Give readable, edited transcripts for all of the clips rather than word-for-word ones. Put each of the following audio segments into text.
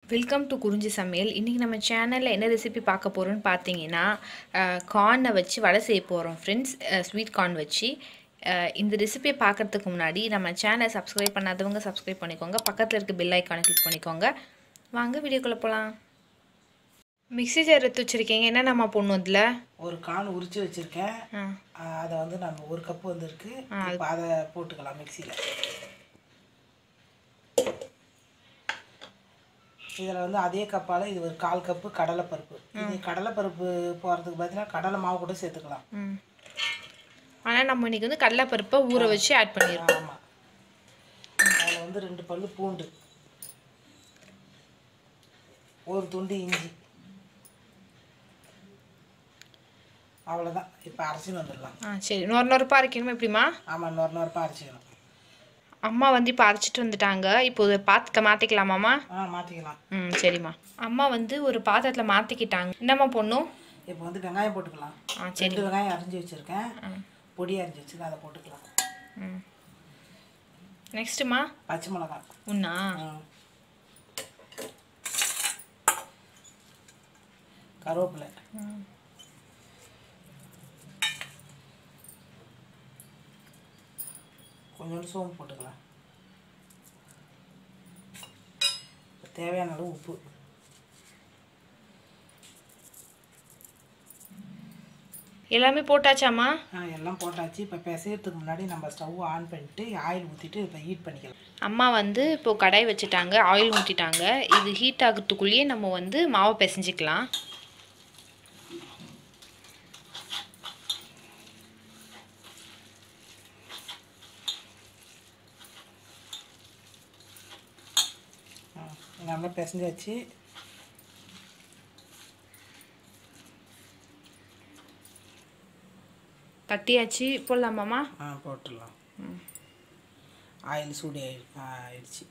Welcome to குறிஞ்சி சமையல். இன்றைக்கி நம்ம சேனலில் என்ன ரெசிபி பார்க்க போகிறோன்னு பார்த்தீங்கன்னா கார்னை வச்சு வடை செய்ய போகிறோம் ஃப்ரெண்ட்ஸ். ஸ்வீட் கார்ன் வச்சு இந்த ரெசிபியை பார்க்குறதுக்கு முன்னாடி நம்ம சேனலை சப்ஸ்கிரைப் பண்ணாதவங்க சப்ஸ்கிரைப் பண்ணிக்கோங்க. பக்கத்தில் இருக்க பெல் ஐக்கானை கிளிக் பண்ணிக்கோங்க. வாங்க வீடியோக்குள்ளே போகலாம். மிக்ஸி ஜார் எடுத்து வச்சுருக்கீங்க. என்ன நம்ம போடணும்? அதில் ஒரு கார்ன் உரித்து வச்சுருக்கேன். அதை வந்து நம்ம ஒரு கப்பு வந்துருக்கு. இப்போ அதை போட்டுக்கலாம் மிக்சியில். இதில் வந்து அதே கப்பால் இது ஒரு 1/4 கப்பு கடலைப்பருப்பு. இது கடலைப்பருப்பு போகிறதுக்கு பார்த்தீங்கன்னா கடலை மாவு கூட சேர்த்துக்கலாம். ஆனால் நம்ம இன்றைக்கி வந்து கடலைப்பருப்பை ஊற வச்சு ஆட் பண்ணிடுறோம். ஆமாம். அதில் வந்து 2 பல்லு பூண்டு, ஒரு துண்டு இஞ்சி, அவ்வளோதான். இப்போ அரைச்சின்னு வந்துடலாம். சரி, நொறுப்பாக அரைக்கணுமா எப்படிமா? ஆமாம், நொறுப்பாக அரைச்சிக்கணும். அம்மா வந்து இப்போ அரைச்சிட்டு வந்துட்டாங்க. இப்போ பார்த்து மாற்றிக்கலாமாம்மா? மாற்றிக்கலாம். சரிம்மா. அம்மா வந்து ஒரு பாத்திரத்தில் மாற்றிக்கிட்டாங்க. என்னம்மா பொண்ணும்? இப்போ வந்து வெங்காயம் போட்டுக்கலாம். சரி, 2 வெங்காயம் அரைஞ்சி வச்சுருக்கேன். பொடி அரைஞ்சி வச்சுருக்கேன், அதை போட்டுக்கலாம். நெக்ஸ்ட்டுமா பச்சை மிளகா உண்ணா, கருவேப்பிலை, கொஞ்சோண்டு சோம்பு போட்டுக்கலாம். தேவையான அளவு உப்பு. எல்லாமே போட்டாச்சாம்மா? எல்லாம் போட்டாச்சு. இப்போ பிசையறதுக்கு முன்னாடி நம்ம ஸ்டவ் ஆன் பண்ணிட்டு ஆயில் ஊற்றிட்டு இப்போ ஹீட் பண்ணிக்கலாம். அம்மா வந்து இப்போது கடாய் வச்சுட்டாங்க, ஆயில் ஊற்றிட்டாங்க. இது ஹீட் ஆகிறதுக்குள்ளேயே நம்ம வந்து மாவை பிசைஞ்சிக்கலாம். நல்லா பிசைஞ்சாச்சு. தட்டியாச்சு, போடலாமாம்மா? போட்டுடலாம். ஆயில் சூடு ஆயிடுச்சு.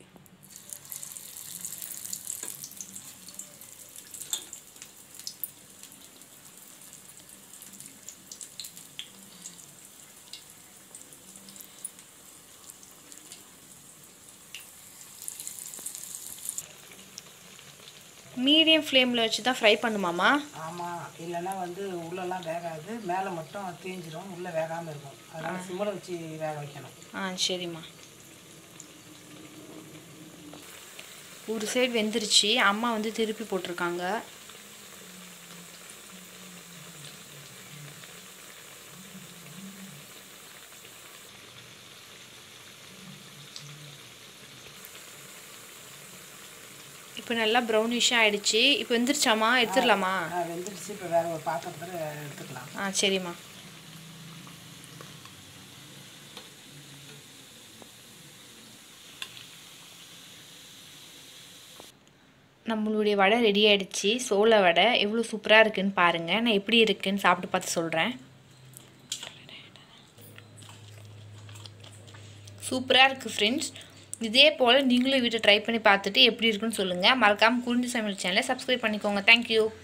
மீடியம் ஃப்ளேமில் வச்சு தான் ஃப்ரை பண்ணுமாம்மா? ஆமாம், இல்லைன்னா வந்து உள்ளெல்லாம் வேகாது, மேலே மட்டும் தேஞ்சிடும், உள்ளே வேகாமல் இருக்கும். அதனால் சிம்மில் வச்சு வேக வைக்கணும். சரிம்மா. ஒரு சைடு வெந்துருச்சு. அம்மா வந்து திருப்பி போட்டிருக்காங்க. இப்போ நல்லா ப்ரௌனிஷாக ஆகிடுச்சு. இப்போ வெந்துருச்சாம்மா? எடுத்துடலாமா? வெந்துருச்சு. இப்போ வேறு ஒரு பாத்திரத்தில் எடுத்துக்கலாம். சரிம்மா. நம்மளுடைய வடை ரெடி ஆகிடுச்சு. சோள வடை எவ்வளோ சூப்பராக இருக்குதுன்னு பாருங்கள். நான் எப்படி இருக்குதுன்னு சாப்பிட்டு பார்த்து சொல்கிறேன். சூப்பராக இருக்குது ஃப்ரெண்ட்ஸ். இதே போல் நீங்களும் வீட்டை ட்ரை பண்ணி பார்த்துட்டு எப்படி இருக்குன்னு சொல்லுங்கள். மறக்காமல் குறிஞ்சி சமையல் சேனலை சப்ஸ்கிரைப் பண்ணிக்கோங்க. தேங்க்யூ.